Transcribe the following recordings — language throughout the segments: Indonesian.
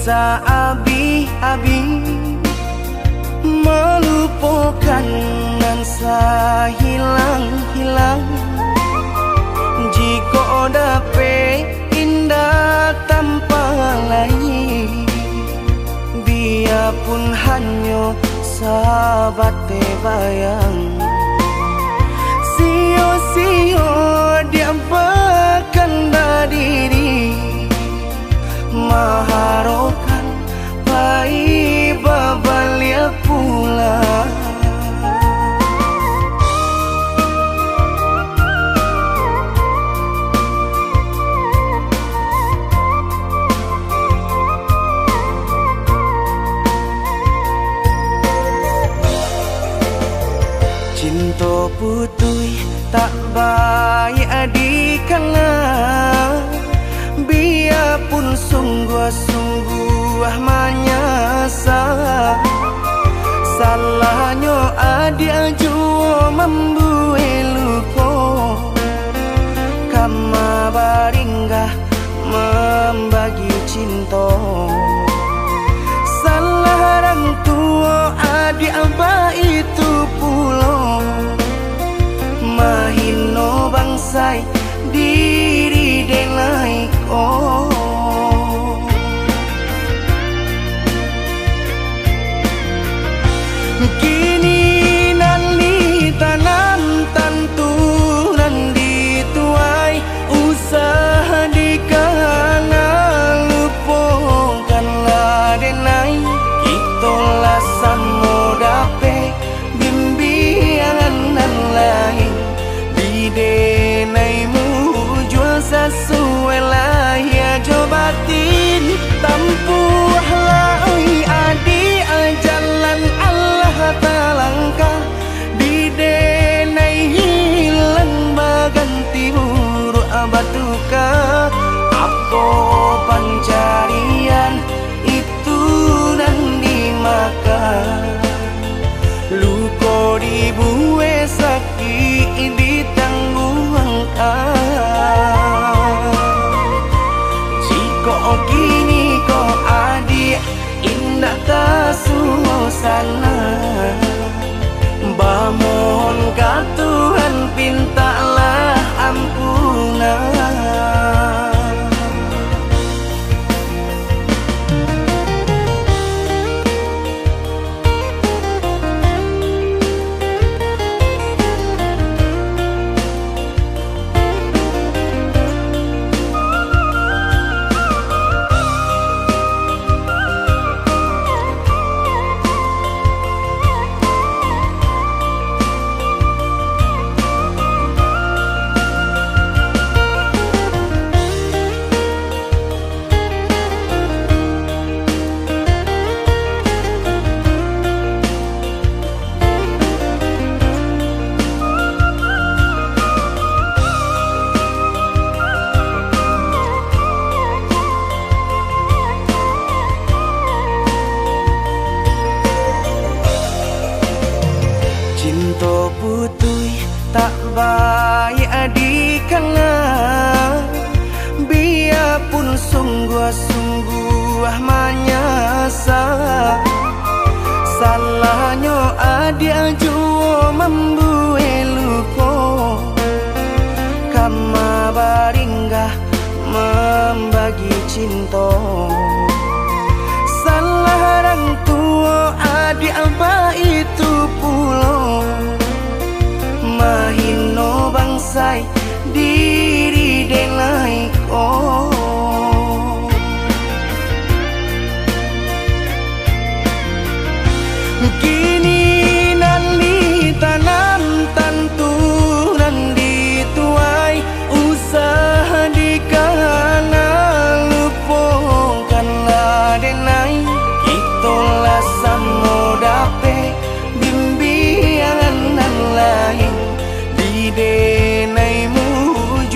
abi melupakan nan hilang-hilang. Jika dapat indah tanpa lain, biarpun hanya sahabat bayang. Sio-sio dia berkanda diri, maharokan baik babalia pula. Cinta putui tak baik adikana, biarpun sungguh-sungguh menyasa. Salahnya adik jua membuat luka, kama baringgah membagi cinta. Salah orang tua adik abah itu pulau, mahino bangsai diri denai ko. Kini nali tanam tanturan dituai, usaha dikana lupakanlah denai. Itulah samo dape bimbingan nan lain, bidenaimu jual sesuai lah ya jobatin. Tampuhlah oi adi jalan Allah talangkah, bidenai hilang baganti buruk abatuka. Apa pencarian itu dan dimakan, luka dibuat sakit ditangguhkan. Jika kini kau adik indah tak suasana, bamohon ka Tuhan pintalah ampunan. Cinta putui tak baik adikana, biarpun sungguh-sungguh menyasa. Salahnya adik jua membuat luka, kama baringgah membagi cinta. Salah orang tua adik abah itu pulau, mahino bangsai diri denai ko. Kini nali tanam tanturan dituai, usaha dikana lupakanlah denai. Itulah samo dape bimbingan nan lain, bidenaimu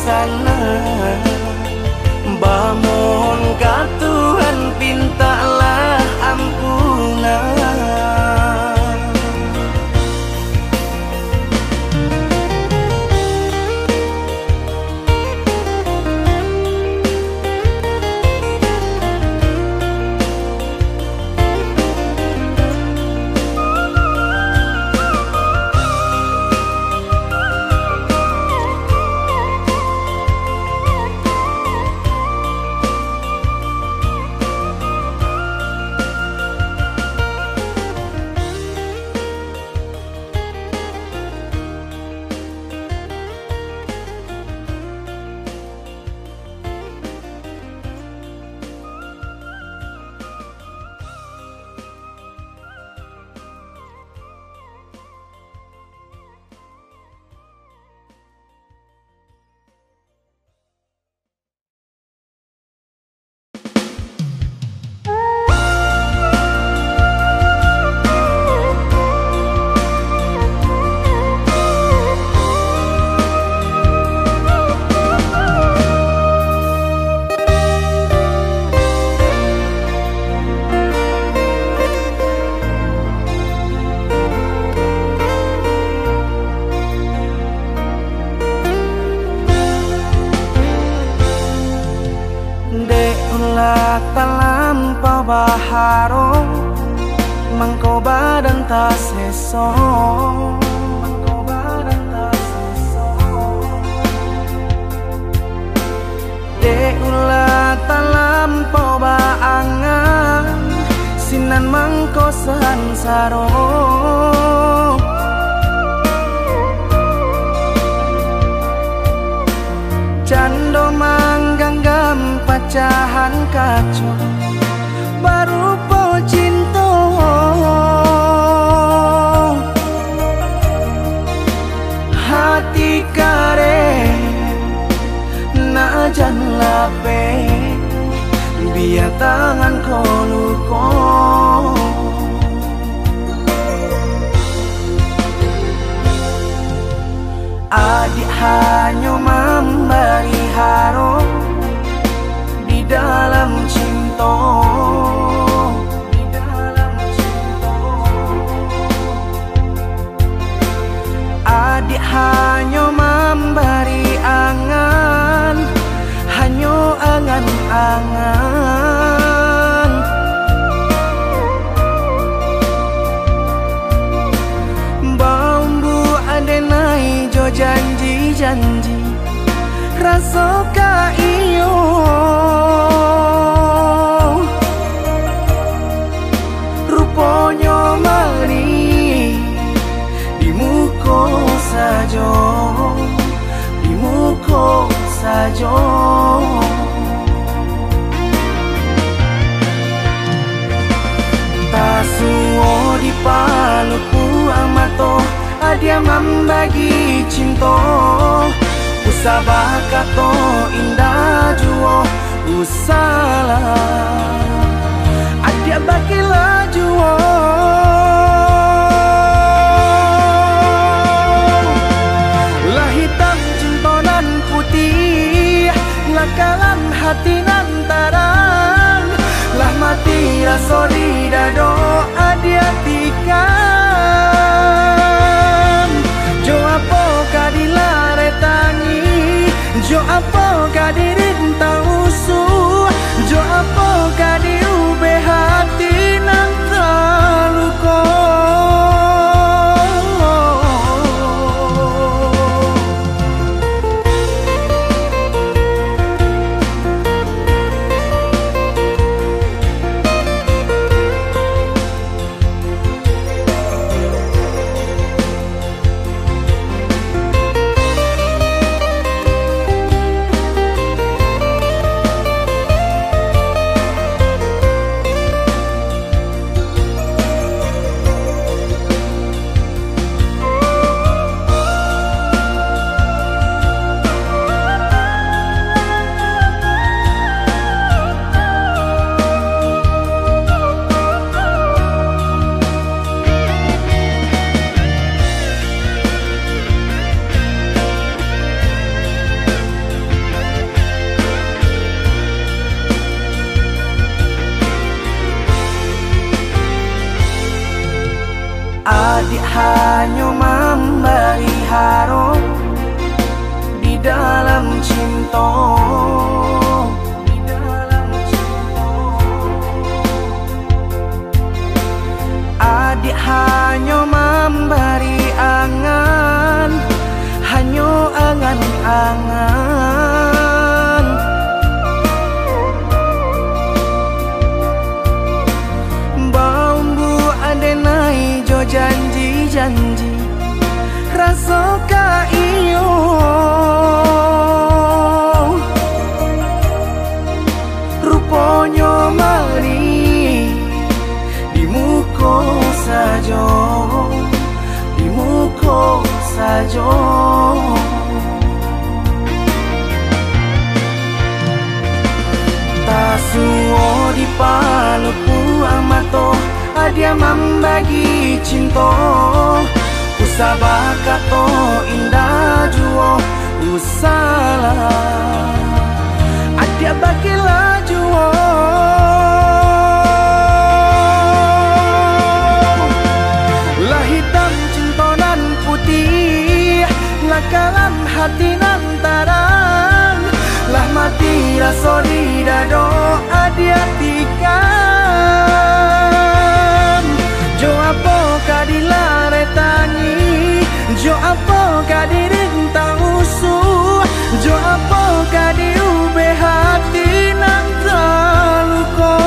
sana. Bamohon ka Tuhan pintalah ampunan. Baharo mangko badan ta seso, mangko badan ta seso. De ulah talampau baangan sinan mangko sansaro. Cando mangganggam pacahan kaco baru po cinta. Hati kare na jan lape biar tangan koluko. Adik hanya memberi haro di dalam cinta. Adik hanya memberi angan, hanya angan-angan. Bambu adenai jo janji-janji rasa ka iyo. Rupanya mari di muka saja, di muka saja. Tasuo di paluku amato adia membagi cinta. Usabah kato indah juo usalah adia bakilah juo. Lah hitam cinta nan putih, lah kalam hati nan terang, lah mati rasa di dado adia tikam. Jo apa kadilare tangi, jo apa kadirinta usuh, jo apa kadiube hati nan terluka. rasa ka iyo rupanya mari di muka saja, di muka saja. Tasuo di paluku amato dia membagi cinta usabah kato indah juo usalah adia bagilah juo lah hitam cinta nan putih lah kalam hati nan tarang lah mati rasa di dado adia tikam jo apa kadilare tangi jo apa kadirintang usuh jo apa kadiube hati nang terluka.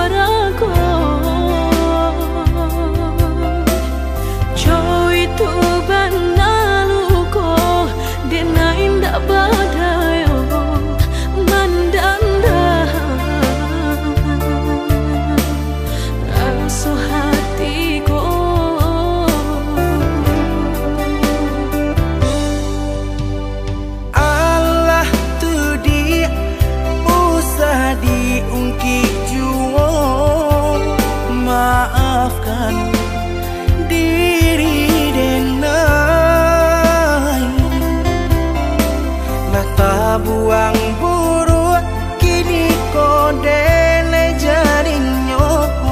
Maafkan diri denai mata buang buruk kini kodele jarinyo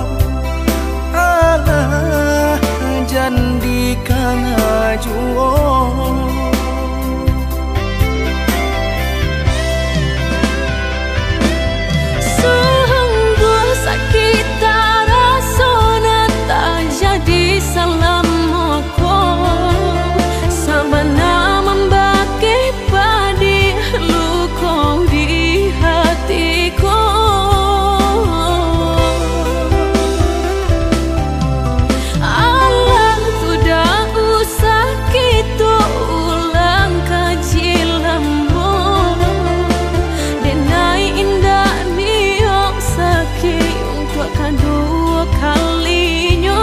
Allah jandikan ajuo sungguh sakit salam moko sabana membaki padi luko di hatiku Allah sudah usah kita ulang kaji lambo denai indah niok sakit untuk kedua kalinya.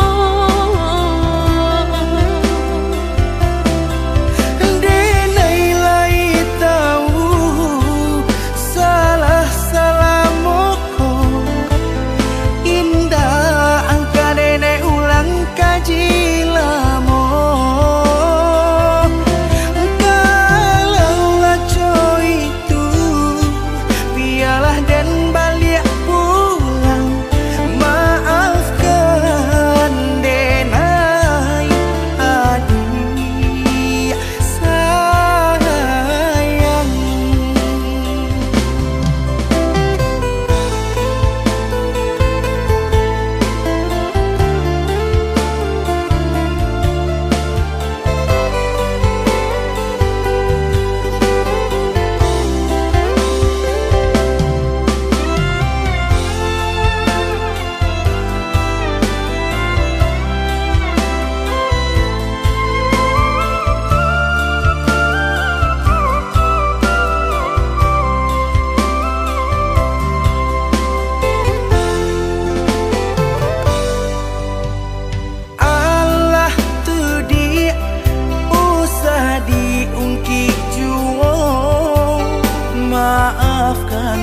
Maafkan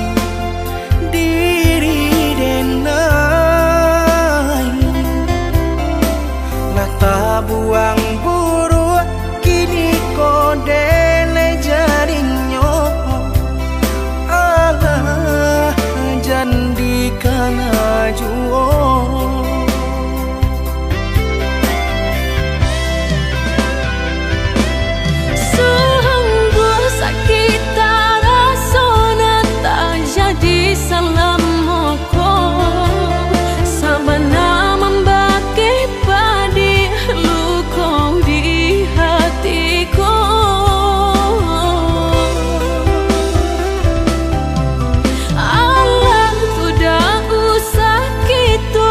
diri denai mata buang buruk kini kodele jarinyo Allah jandikan ajuo sungguh sakit salam moko sabana membaki padi luko di hatiku Allah sudah usah kita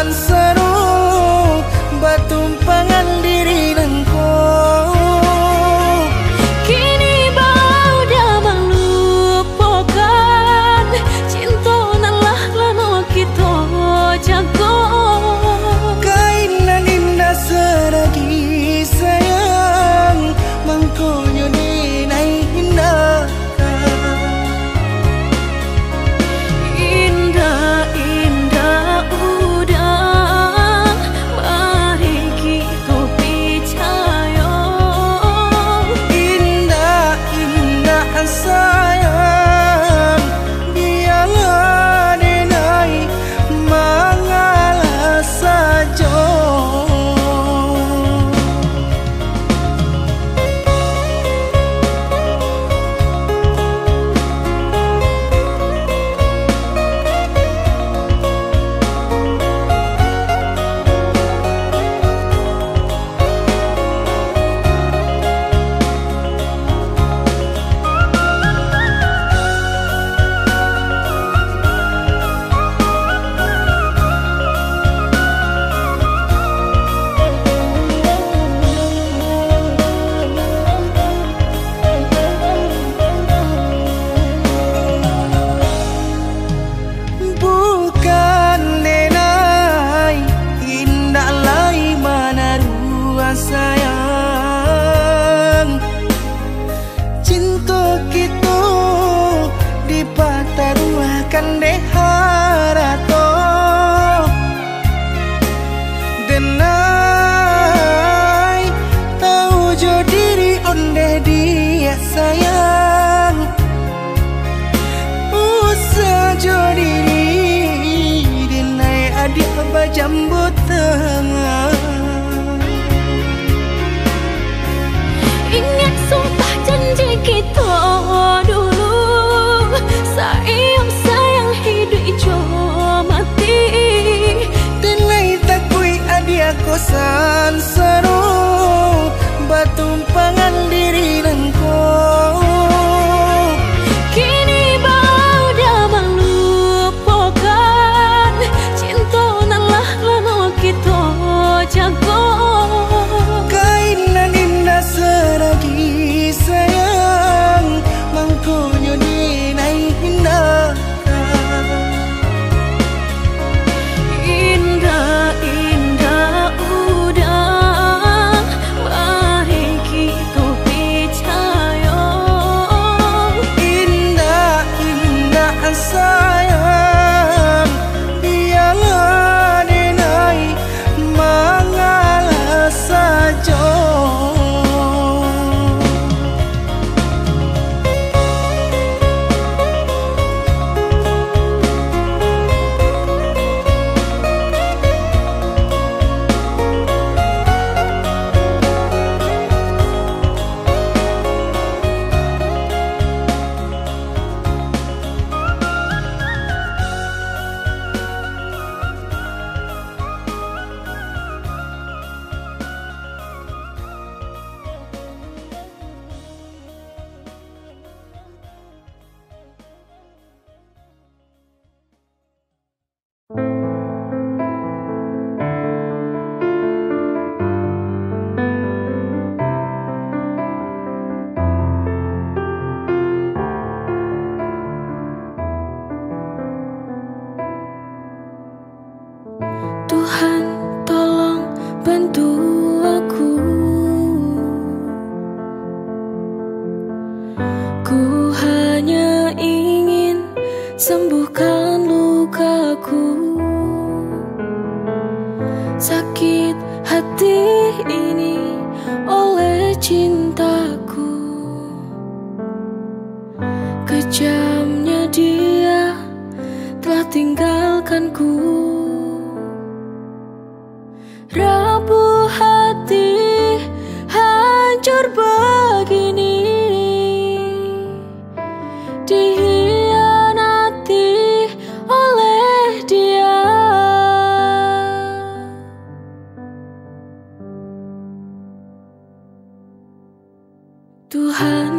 san seru batumpangan diri nengko. Kini bau dah melupakan cinta nalah lano kita jago. Kainan indah seragi sayang mangkonyo dinai indah. Sayang, biarlah denai mengalah saja. Sayang, cinta kita dipataruakan deh harato denai tahu jo diri onde dia sayang usah jo diri denai adik bajambut tengah. Ingat sumpah janji kita dulu, sayang sayang hidup ijo mati. Tenai takui adia kosan seru batumpangan diri nengko. Kini bau dah melupakan cinta nalah lano kita jago. Kainan indah seragi sayang mangkonyo dinai indah. Indah indah udah baik kita percaya. Indah indah sayang biarlah denai mengalah saja. Tuhan tolong bantu aku, ku hanya ingin sembuhkan lukaku. Sakit hati ini oleh cintaku, kejamnya dia telah tinggalkanku. Rapuh hati hancur begini, dihianati oleh dia. Tuhan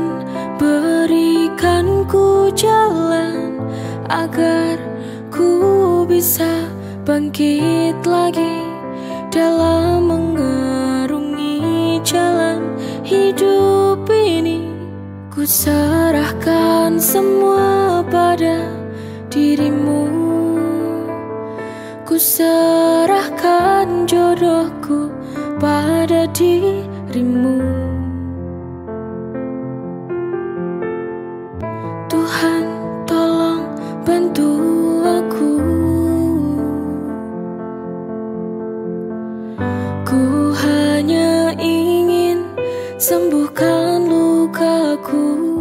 berikan ku jalan agar ku bisa bangkit lagi dalam mengarungi jalan hidup ini. Ku serahkan semua pada dirimu. Ku serahkan jodohku pada dirimu. Tuhan, tolong bantu aku. Ku hanya ingin sembuhkan lukaku.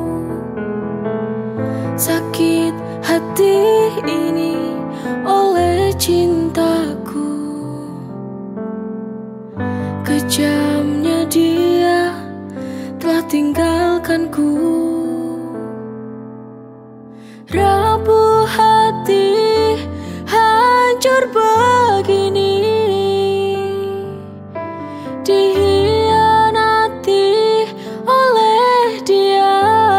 Sakit hati ini oleh cintaku. Kejamnya dia telah tinggalkanku. Rapuh hati, hancur begini, dikhianati oleh dia.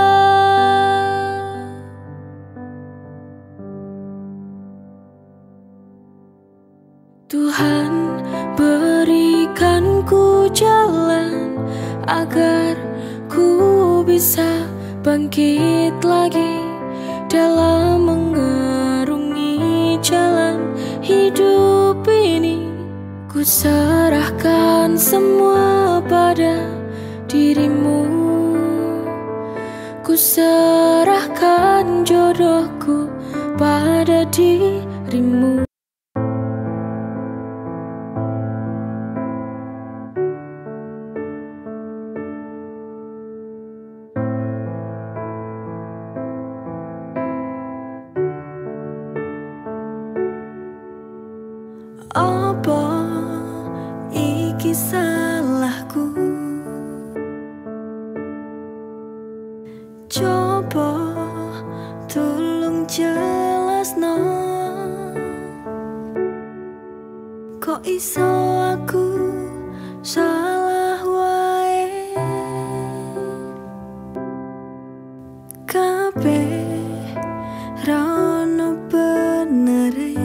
Tuhan, berikan ku jalan agar ku bisa bangkit lagi dalam mengarungi jalan hidup ini. Ku serahkan semua pada dirimu. Ku serahkan jodohku pada dirimu. Apa iki salahku? Coba tolong jelasno. Kok iso aku salah wae? Kabeh rono benere.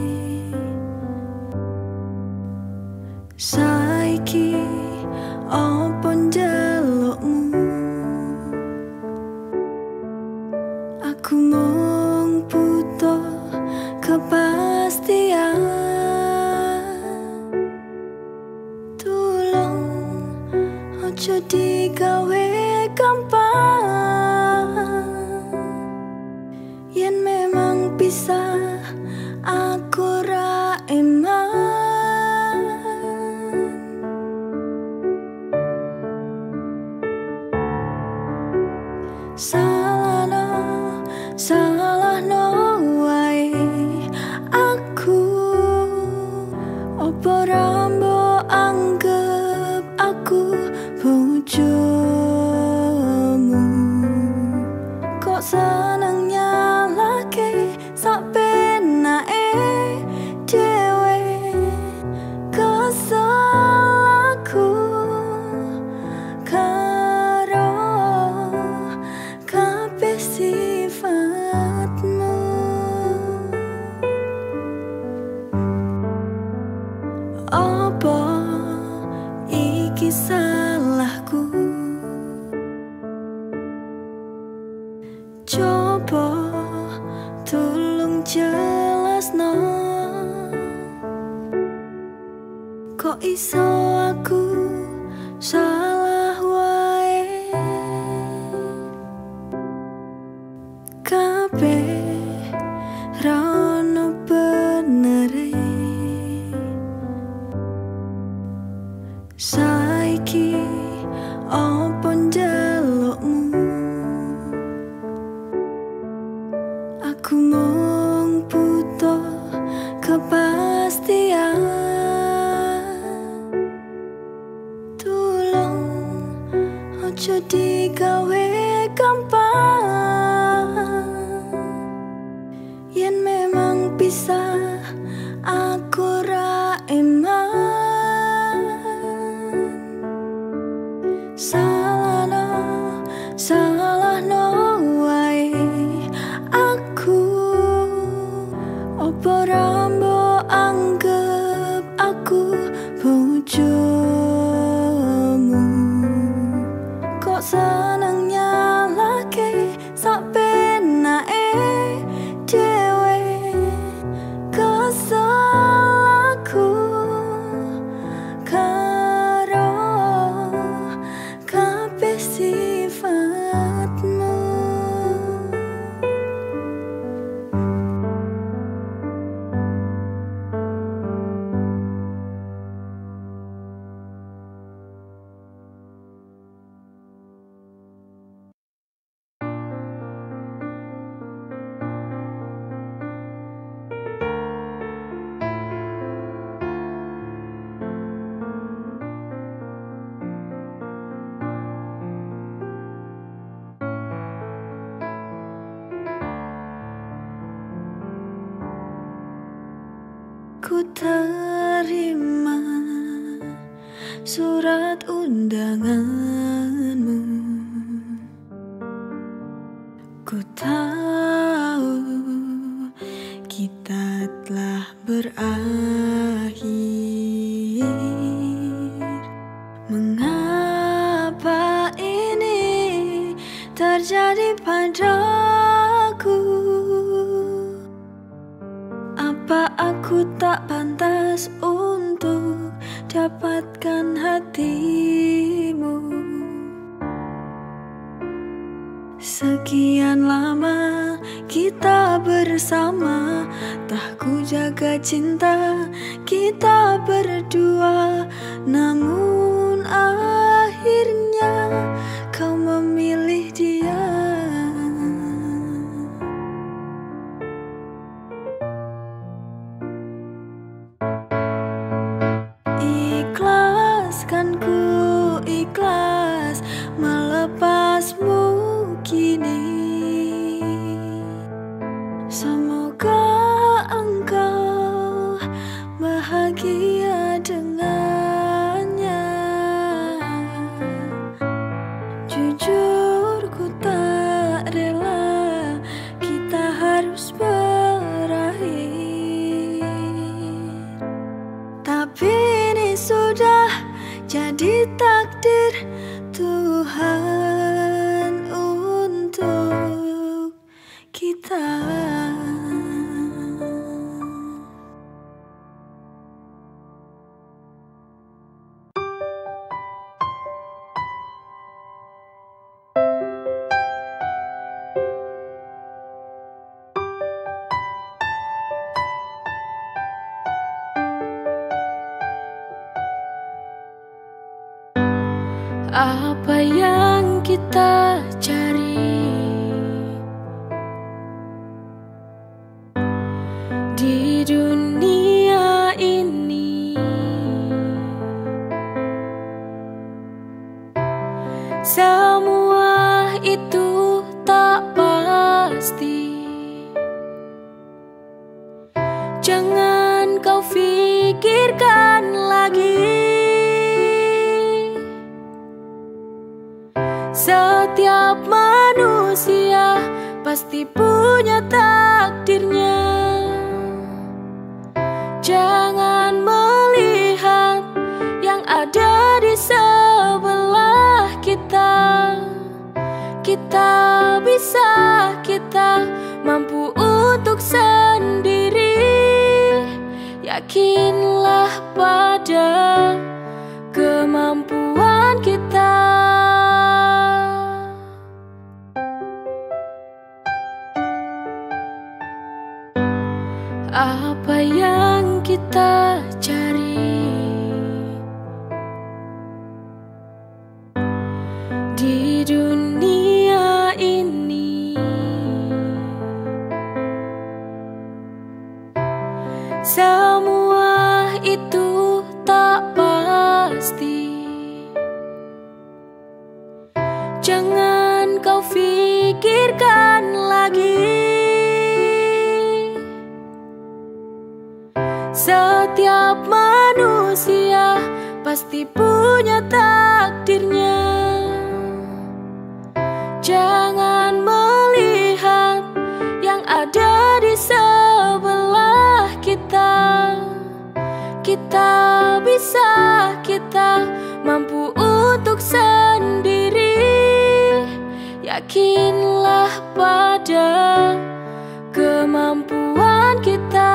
Saiki apa njalukmu? Aku mung butuh kepastian. Tolong ojo digawe gampang. Yen memang bisa aku ra eman. Salahno wae aku. Opo rambo anggap aku bojomu? Kok seneng nyalahke sak penake dhewe. Kesel aku karo kabeh sifatmu. Apa iki salahku? Coba tolong jelasno. Kok iso aku salah wae? Kabeh rono benere. Saiki apa njalukmu? Aku mung butuh kepastian. Tolong ojo digawe gampang. Yen memang bisa aku ra eman. terima surat undanganmu. Ku tahu kita telah berakhir. Mengapa ini terjadi padaku? Apa aku tak pantas untuk dapatkan hatimu? Sekian lama kita bersama, tak ku jaga cinta kita berdua. Namun akhirnya kau memilih dia. Ikhlas kan ku ikhlas melepasmu kini. Semoga engkau bahagia dengannya. Jujur ku tak rela kita harus berakhir, tapi ini sudah jadi takdir Tuhan untuk kita. Apa yang kita cari di dunia ini? Semua itu tak pasti. Jangan kau pikirkan lagi. Setiap manusia pasti punya takdirnya. Jangan melihat yang ada di sebelah kita. Kita bisa, kita mampu untuk sendiri. Yakinlah pada kemampuan kita. Apa yang kita cari di dunia ini? Semua itu tak pasti. Jangan kau pikirkan lagi. Setiap manusia pasti punya takdirnya. Jangan melihat yang ada di sebelah kita. Kita bisa, kita mampu untuk sendiri. Yakinlah pada kemampuan kita.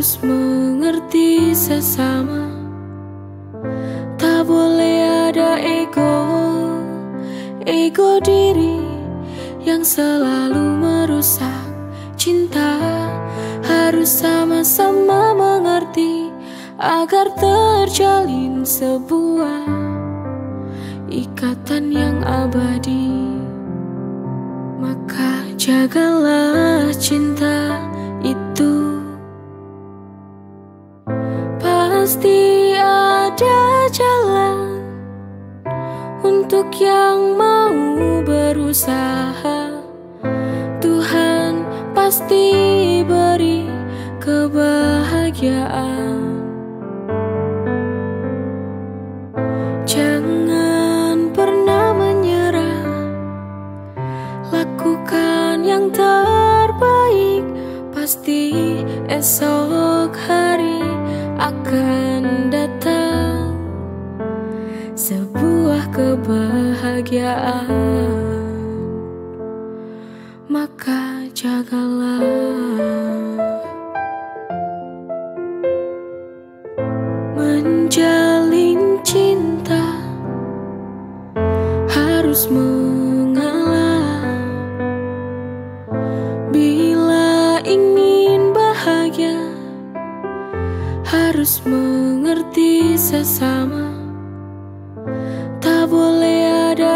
harus mengerti sesama. Tak boleh ada ego diri yang selalu merusak cinta. Harus sama-sama mengerti agar terjalin sebuah ikatan yang abadi. Maka jagalah cinta itu. Pasti ada jalan untuk yang mau berusaha. Tuhan pasti beri kebahagiaan. Jangan pernah menyerah, lakukan yang terbaik. Pasti esok hari akan datang sebuah kebahagiaan. Maka jagalah. Menjalin cinta harus mengalah. Bila ingin bahagia harus mengerti sesama. Tak boleh ada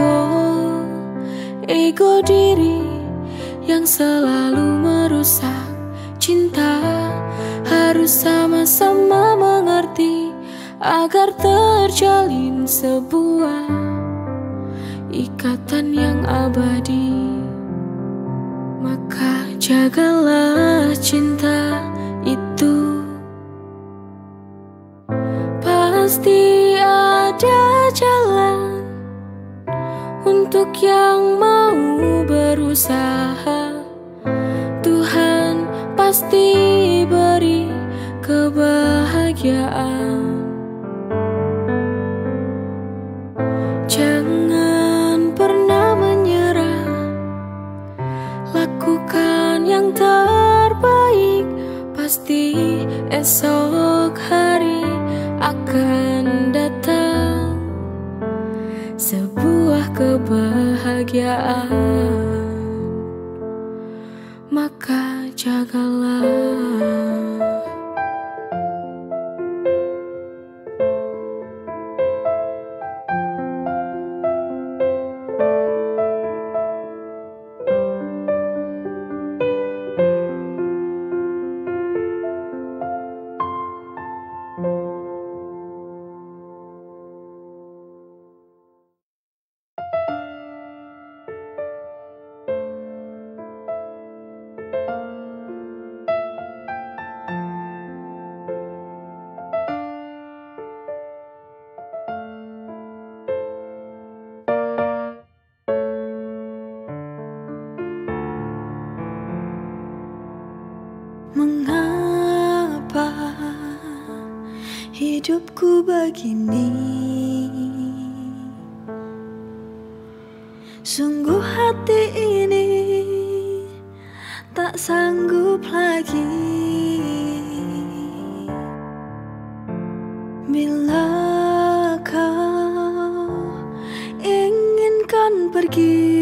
ego diri yang selalu merusak cinta. Harus sama-sama mengerti agar terjalin sebuah ikatan yang abadi. Maka jagalah cinta itu. Pasti ada jalan untuk yang mau berusaha. Tuhan pasti beri kebahagiaan. Jangan pernah menyerah, lakukan yang terbaik. Pasti esok hari akan datang sebuah kebahagiaan. Maka jagalah. Mengapa hidupku begini? Sungguh hati ini tak sanggup lagi. Bila kau inginkan pergi,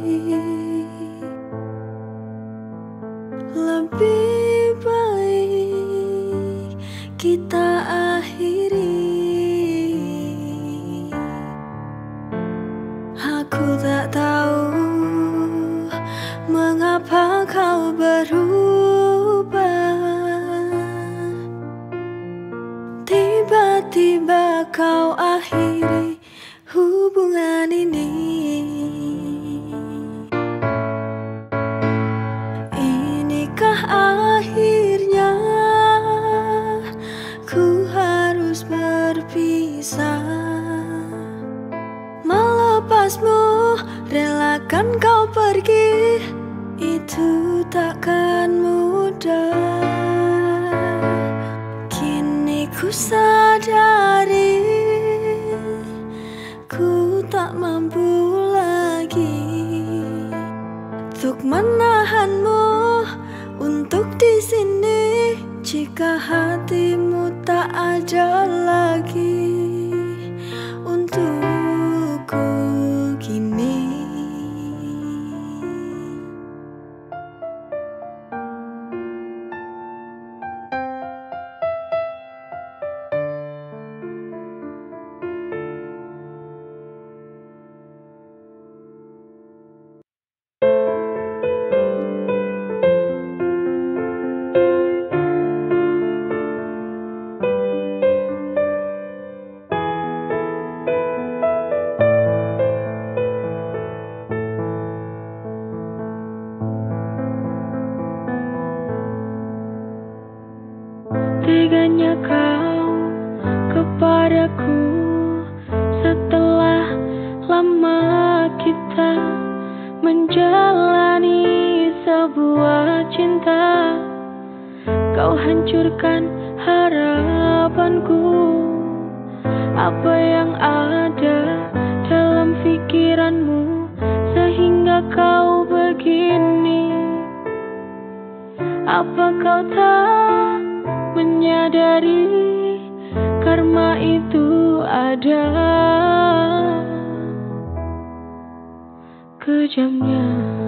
lebih baik kita akhiri. Aku tak tahu mengapa kau berubah. Tiba-tiba kau akhiri hubungan ini. Inikah akhirnya ku harus berpisah? Melepasmu, relakan kau pergi, itu takkan mudah. Kini ku sadari ku tak mampu lagi untuk menahanmu, untuk di sini Jika hatimu tak ada lagi untukku kini, teganya kau kepadaku setelah lama kita menjalani sebuah cinta. Kau hancurkan harapanku. Apa yang ada dalam pikiranmu sehingga kau begini? Apa kau tak menyadari karma itu ada kejamnya?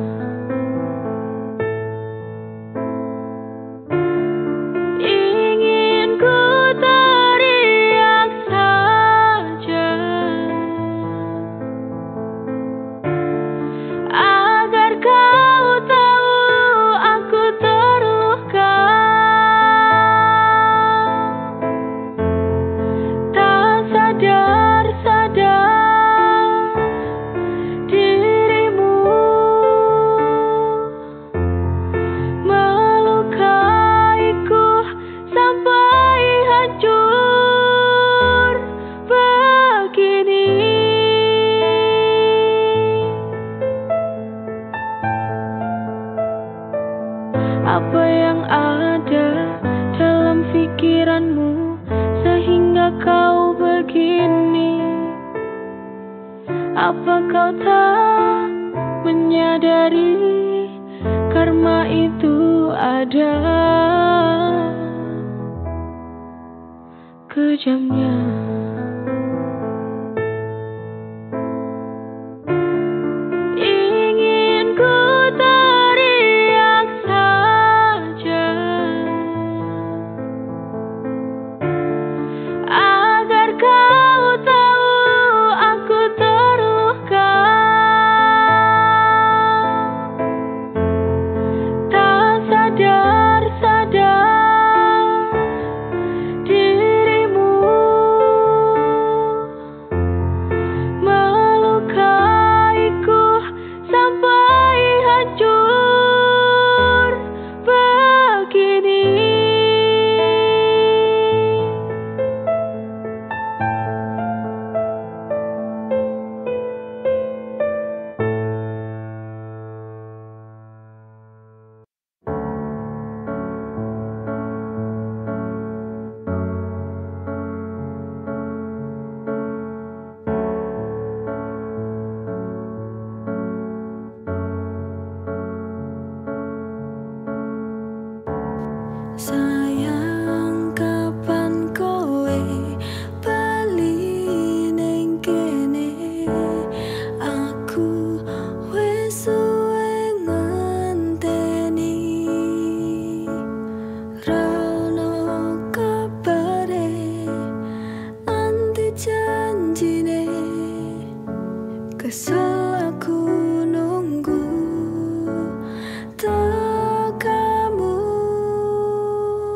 Ingin ku teriak saja agar kau tahu aku terluka. Apa yang ada dalam pikiranmu sehingga kau begini? Apa kau tak menyadari karma itu ada kejamnya? Sayang, kapan kowe bali ning kene? Aku wis suwe ngenteni, ra ono kabare anti janjine. Kesel aku nunggu tekamu.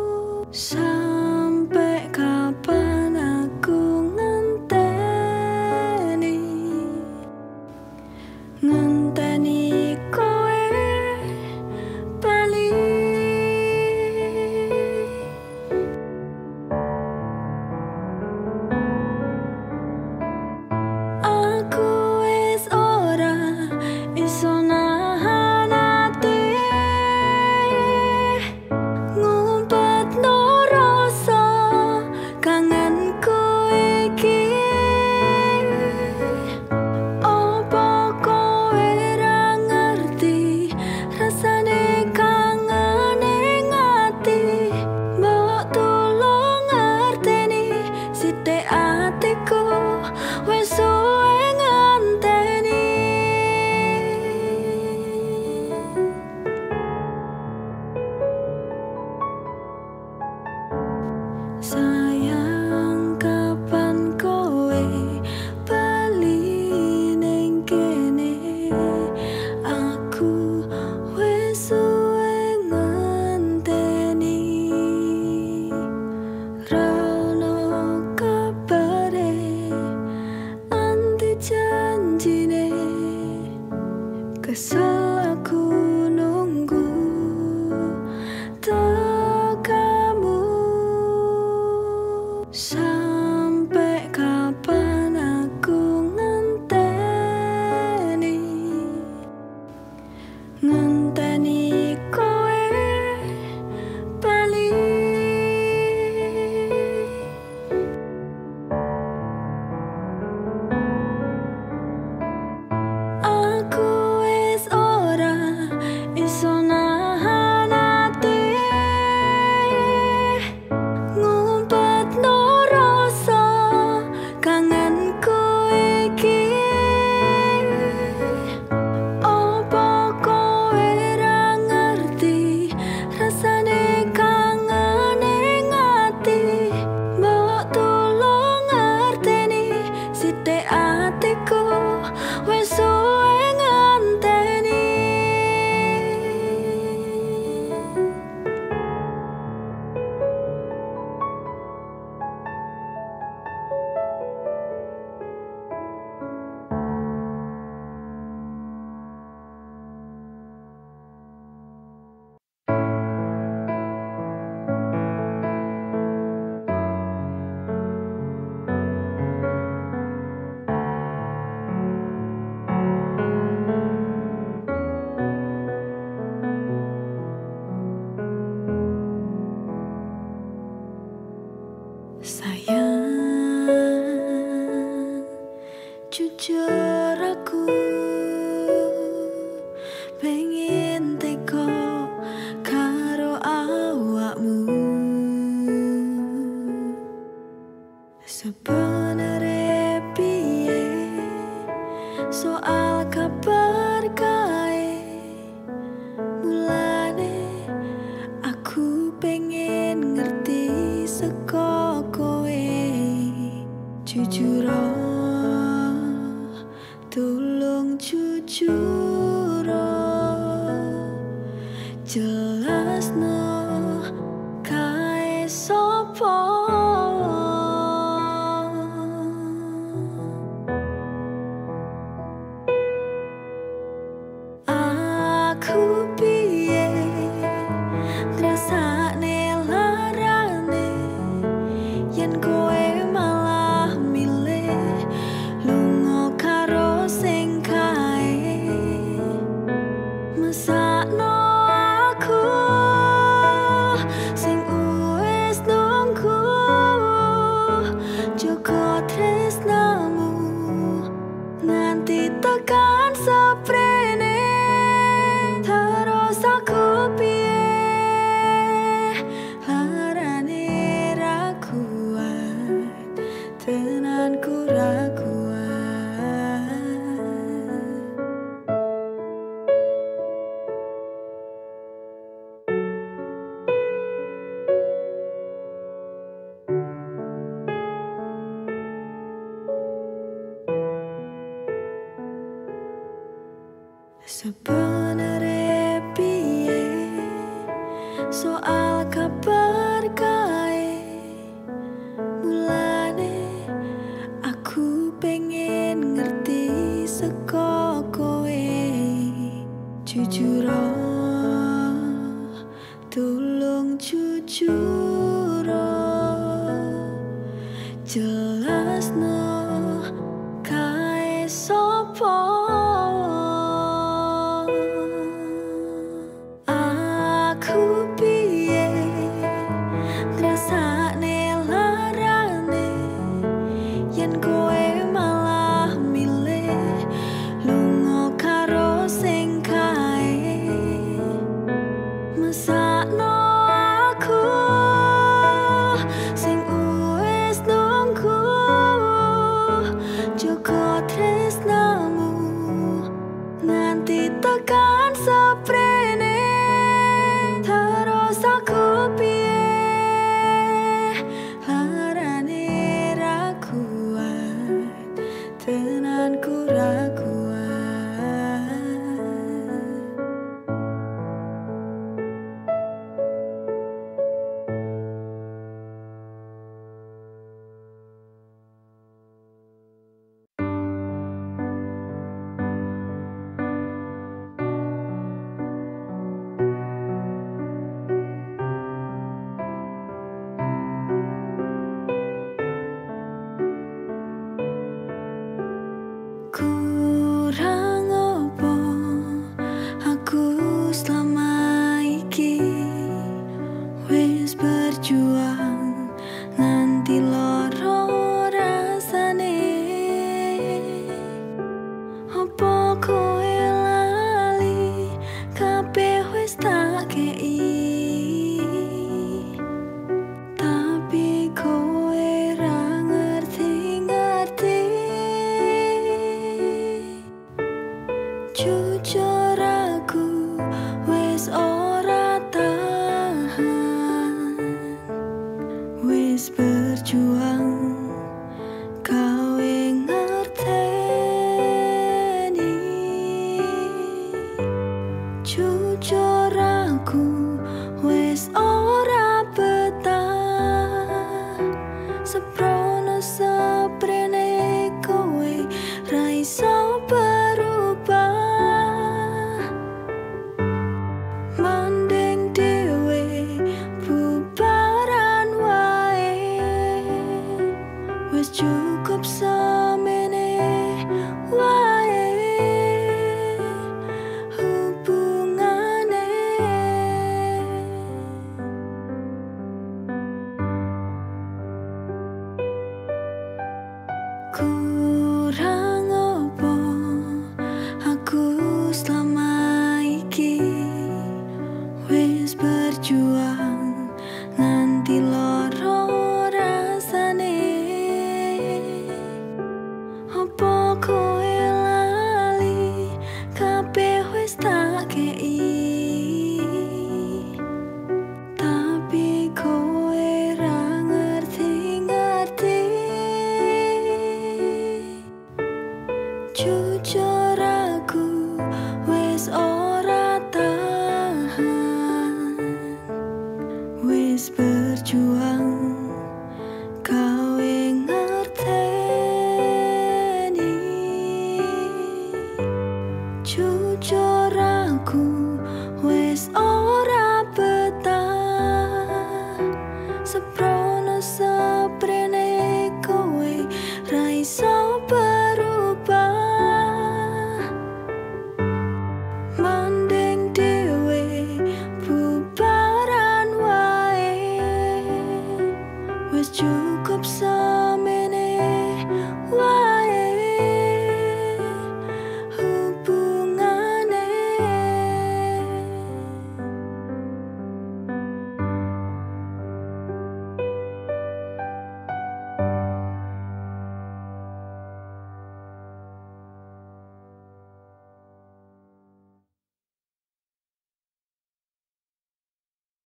jelasno kae sopo. Aku piye ngrasakne larane yen kowe malah milih lunga karo sing kae mesakno aku sing wis nunggu joko tresnamu nganti tekan seprene. Terus aku piye larane ra kuat, tenanku ra kuat. Sebenarnya piye soal kabar kae, mulane aku pengen ngerti saka kowe. Jujur tolong jujur jelasno kae sopo. Aku piye ngrasakne larane yen kowe malah milih lunga karo sing kae mesakno aku sing wis nunggu joko tresnamu nganti tekan seprene. Terus aku piye larane ra kuat, tenanku ra kuat. Kurang opo aku selama iki wis berjuang nganti loro rasane. Opo kowe lali kabeh wis tak kei, tapi kowe ra ngerti-ngerti. Jujur aku wis ora tahan, wis berjuang kowe ngerteni. Jujur aku wis ora betah, seprono seprene kowe ra iso berubah. Mandeng dhewe bubaran wae, wis cukup semene wae hubungane. Kurang opo aku selama iki wis berjuang